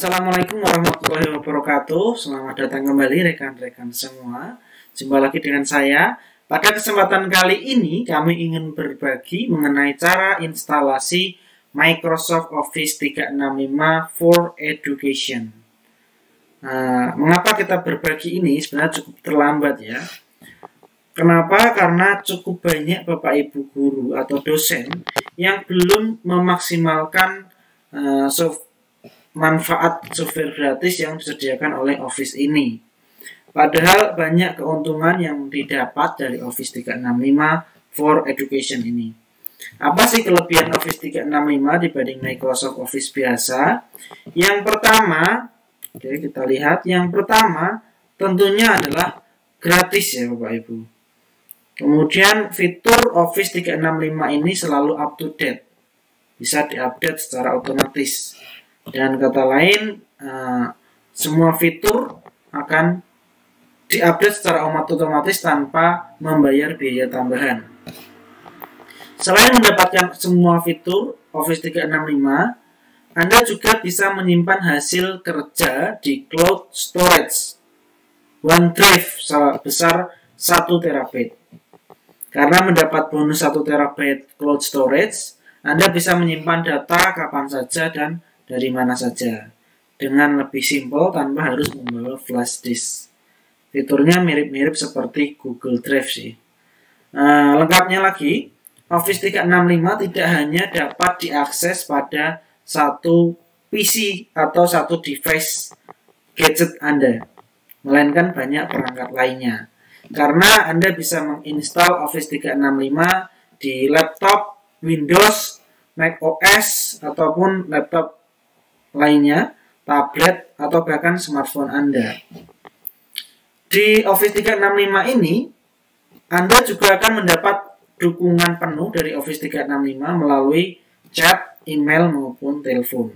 Assalamualaikum warahmatullahi wabarakatuh. Selamat datang kembali rekan-rekan semua. Jumpa lagi dengan saya. Pada kesempatan kali ini kami ingin berbagi mengenai cara instalasi Microsoft Office 365 for Education. Mengapa kita berbagi ini? Sebenarnya cukup terlambat ya. Kenapa? Karena cukup banyak Bapak Ibu guru atau dosen yang belum memaksimalkan manfaat software gratis yang disediakan oleh Office ini. Padahal banyak keuntungan yang didapat dari Office 365 for Education ini. Apa sih kelebihan Office 365 dibanding Microsoft Office biasa? Yang pertama, kita lihat. Yang pertama tentunya adalah gratis ya Bapak Ibu. Kemudian fitur Office 365 ini selalu up to date. Bisa diupdate secara otomatis. Dan kata lain, semua fitur akan diupdate secara otomatis tanpa membayar biaya tambahan. Selain mendapatkan semua fitur Office 365, Anda juga bisa menyimpan hasil kerja di cloud storage OneDrive sebesar 1 TB. Karena mendapat bonus 1 TB cloud storage, Anda bisa menyimpan data kapan saja dan dari mana saja dengan lebih simpel tanpa harus membawa flash disk. Fiturnya mirip-mirip seperti Google Drive sih. Lengkapnya lagi, Office 365 tidak hanya dapat diakses pada satu PC atau satu device gadget Anda, melainkan banyak perangkat lainnya. Karena Anda bisa menginstal Office 365 di laptop, Windows, Mac OS, ataupun laptop lainnya, tablet, atau bahkan smartphone Anda. Di Office 365 ini, Anda juga akan mendapat dukungan penuh dari Office 365 melalui chat, email, maupun telepon.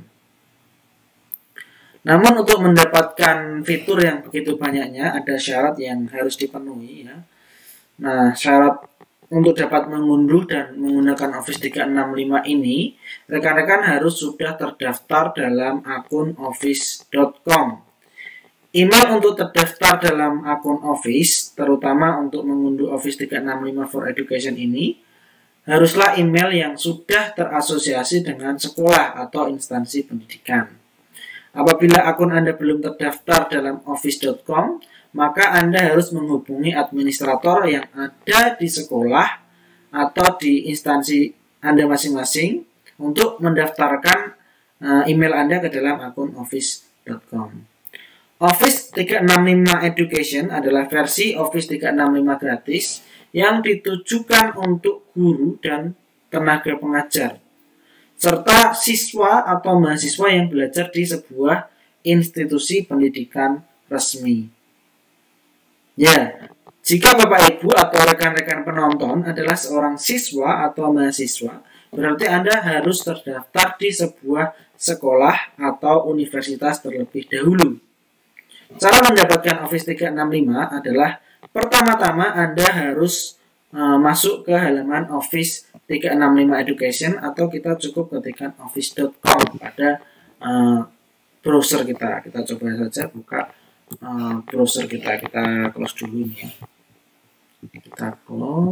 Namun untuk mendapatkan fitur yang begitu banyaknya, ada syarat yang harus dipenuhi ya. Nah, syarat untuk dapat mengunduh dan menggunakan Office 365 ini, rekan-rekan harus sudah terdaftar dalam akun office.com. Email untuk terdaftar dalam akun Office, terutama untuk mengunduh Office 365 for Education ini, haruslah email yang sudah terasosiasi dengan sekolah atau instansi pendidikan. Apabila akun Anda belum terdaftar dalam office.com, maka Anda harus menghubungi administrator yang ada di sekolah atau di instansi Anda masing-masing untuk mendaftarkan email Anda ke dalam akun office.com. Office 365 Education adalah versi Office 365 gratis yang ditujukan untuk guru dan tenaga pengajar, serta siswa atau mahasiswa yang belajar di sebuah institusi pendidikan resmi. Ya, jika Bapak Ibu atau rekan-rekan penonton adalah seorang siswa atau mahasiswa, berarti Anda harus terdaftar di sebuah sekolah atau universitas terlebih dahulu. Cara mendapatkan Office 365 adalah pertama-tama Anda harus masuk ke halaman Office 365 Education atau kita cukup ketikkan office.com pada browser kita. Kita coba saja buka browser kita close dulu nih ya. Kita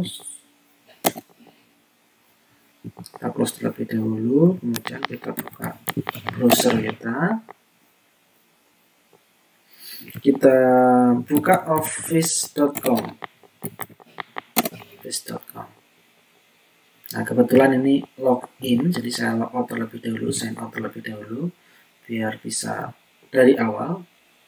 close terlebih dahulu, kemudian kita buka browser kita buka office.com. Nah, kebetulan ini login, jadi saya log out terlebih dahulu, sign out terlebih dahulu biar bisa dari awal.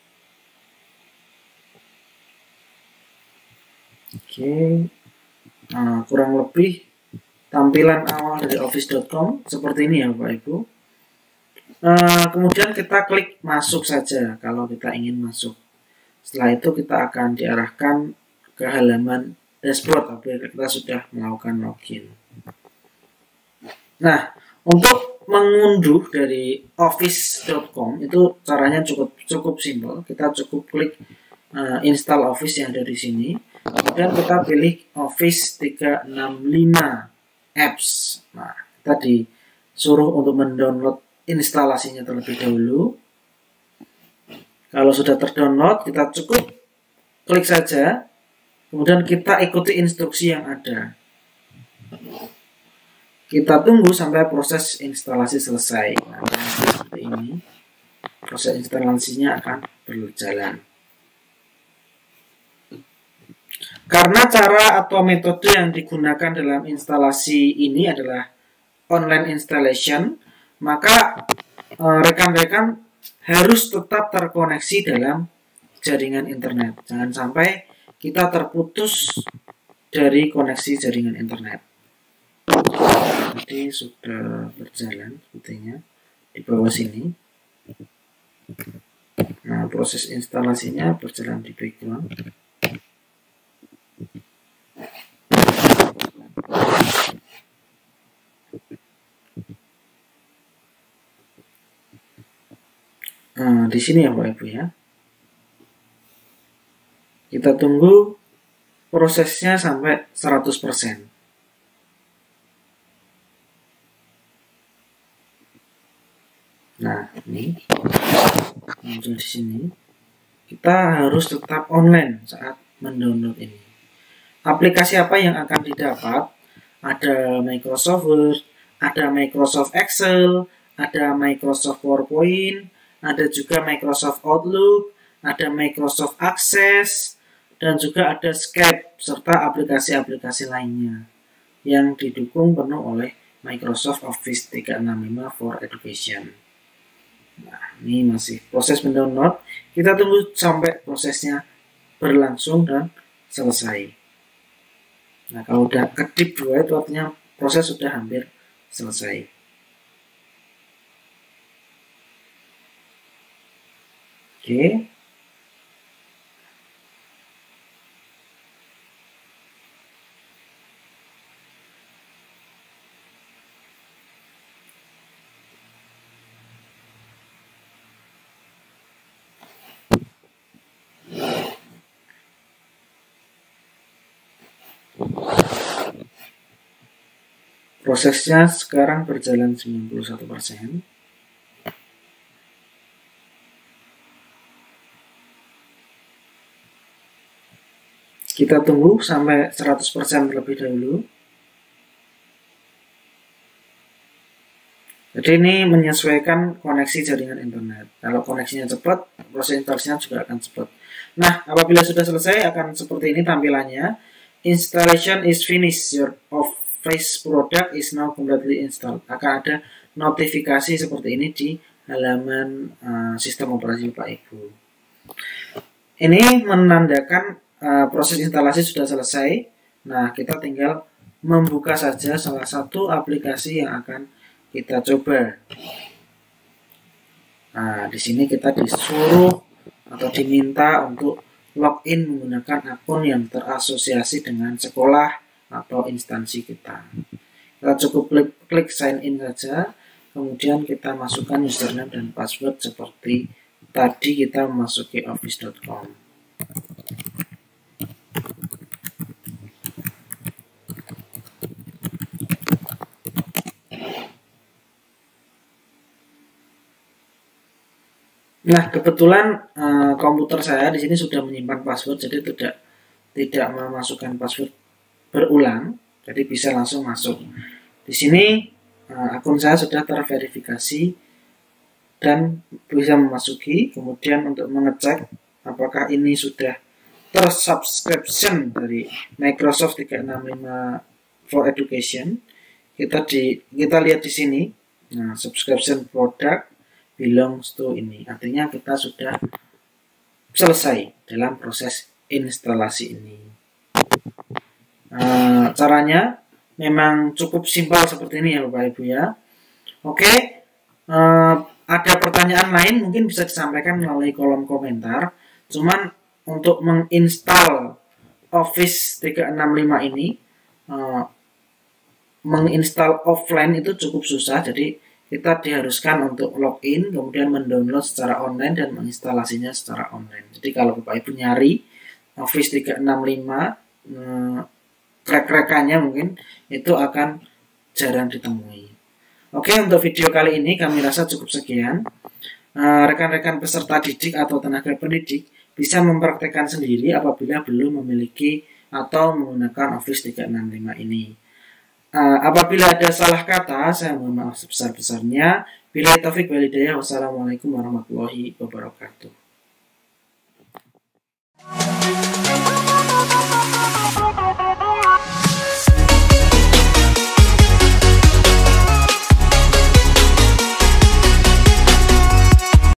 Oke, nah, kurang lebih tampilan awal dari office.com seperti ini ya Bapak Ibu. Kemudian kita klik masuk saja kalau kita ingin masuk. Setelah itu kita akan diarahkan ke halaman dashboard apabila kita sudah melakukan login. Nah, untuk mengunduh dari office.com itu caranya cukup simpel. Kita cukup klik install Office yang ada di sini. Kemudian kita pilih Office 365 apps. Nah, kita disuruh untuk mendownload instalasinya terlebih dahulu. Kalau sudah terdownload, kita cukup klik saja, kemudian kita ikuti instruksi yang ada. Kita tunggu sampai proses instalasi selesai. Nah, seperti ini, proses instalasinya akan berjalan. Karena cara atau metode yang digunakan dalam instalasi ini adalah online installation, maka rekan-rekan harus tetap terkoneksi dalam jaringan internet. Jangan sampai kita terputus dari koneksi jaringan internet. Jadi sudah berjalan sepertinya di bawah sini. Nah, proses instalasinya berjalan di background. Nah, di sini ya Bapak Ibu ya. Kita tunggu prosesnya sampai 100%. Nah, ini muncul di sini. Kita harus tetap online saat mendownload ini. Aplikasi apa yang akan didapat? Ada Microsoft Word, ada Microsoft Excel, ada Microsoft PowerPoint, ada juga Microsoft Outlook, ada Microsoft Access, dan juga ada Skype, serta aplikasi-aplikasi lainnya yang didukung penuh oleh Microsoft Office 365 for Education. Nah, ini masih proses mendownload. Kita tunggu sampai prosesnya berlangsung dan selesai. Nah, kalau udah kedip 2 itu artinya proses sudah hampir selesai. Oke. Prosesnya sekarang berjalan 91%. Kita tunggu sampai 100% terlebih dahulu. Jadi ini menyesuaikan koneksi jaringan internet. Kalau koneksinya cepat, proses instalasinya juga akan cepat. Nah, apabila sudah selesai akan seperti ini tampilannya. Installation is finished. Your Office product is now completely installed. Akan ada notifikasi seperti ini di halaman sistem operasi Bapak Ibu. Ini menandakan proses instalasi sudah selesai. Nah, kita tinggal membuka saja salah satu aplikasi yang akan kita coba. Nah, di sini kita disuruh atau diminta untuk login menggunakan akun yang terasosiasi dengan sekolah atau instansi kita. Kita cukup klik sign in saja, kemudian kita masukkan username dan password seperti tadi kita memasuki office.com. Nah, kebetulan komputer saya di sini sudah menyimpan password, jadi tidak memasukkan password berulang, jadi bisa langsung masuk. Di sini akun saya sudah terverifikasi dan bisa memasuki. Kemudian untuk mengecek apakah ini sudah tersubscription dari Microsoft 365 for Education, kita lihat di sini. Nah, subscription product belongs to ini, artinya kita sudah selesai dalam proses instalasi ini. Caranya memang cukup simpel seperti ini ya Bapak Ibu ya. Oke, ada pertanyaan lain mungkin bisa disampaikan melalui kolom komentar. Cuman untuk menginstal Office 365 ini, menginstal offline itu cukup susah, jadi kita diharuskan untuk login, kemudian mendownload secara online dan menginstalasinya secara online. Jadi kalau Bapak Ibu nyari Office 365, track-rekannya mungkin itu akan jarang ditemui. Oke, untuk video kali ini kami rasa cukup sekian. rekan-rekan peserta didik atau tenaga pendidik bisa mempraktekkan sendiri apabila belum memiliki atau menggunakan Office 365 ini. Apabila ada salah kata, saya mohon maaf sebesar-besarnya. Billahi taufik wal hidayah. Wassalamualaikum warahmatullahi wabarakatuh.